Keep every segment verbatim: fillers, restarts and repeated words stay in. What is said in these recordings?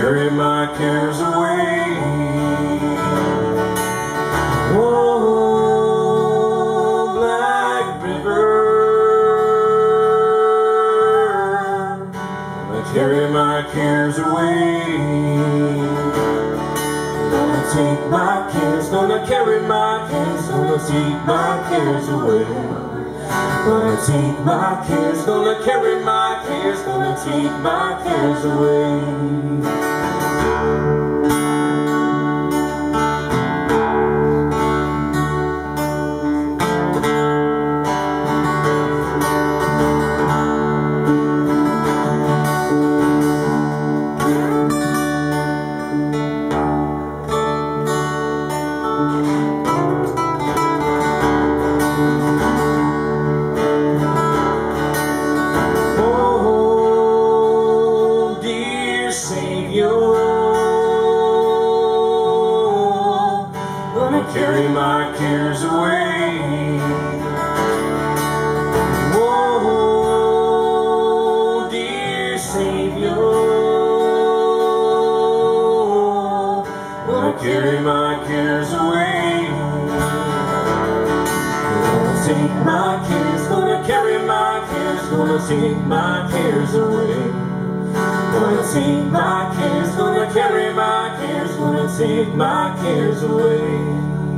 carry my cares away. Oh, Black River, gonna carry my cares away. Gonna take my cares, gonna carry my cares, gonna take my cares away. Gonna take my cares, gonna carry my cares, gonna take my cares away. Carry my cares away. Oh, dear Savior, gonna carry my cares away. Gonna take my cares, gonna carry my cares, gonna take my cares away. Gonna take my cares, gonna carry my cares, gonna take my cares away.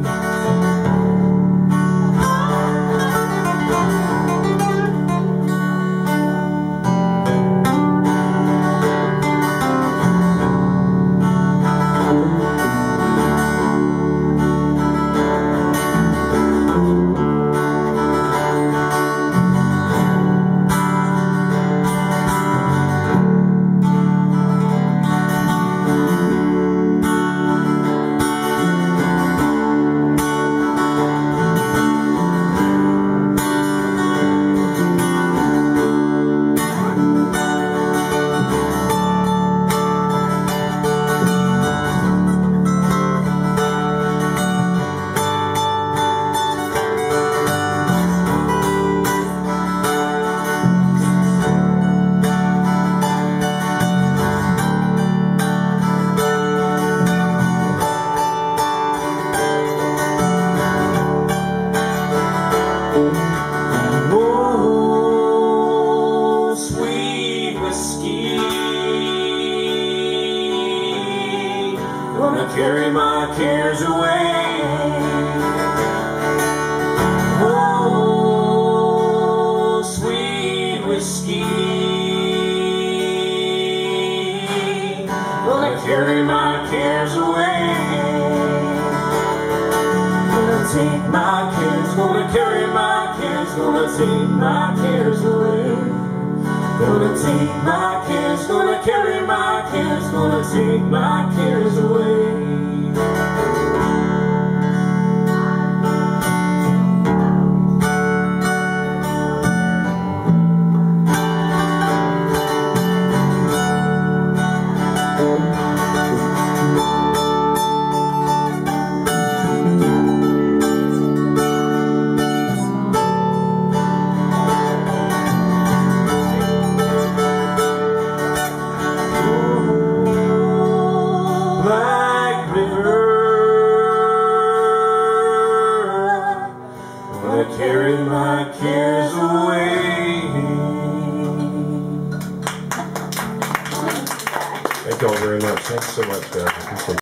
Oh, sweet whiskey, gonna carry my cares away. Oh, sweet whiskey, gonna carry my cares away. Gonna take my cares, gonna carry my cares, gonna take my cares away. Gonna take my cares, gonna carry my cares, gonna take my cares away. Black River, gonna carry my cares away. Thank you all very much. Thanks so much, guys.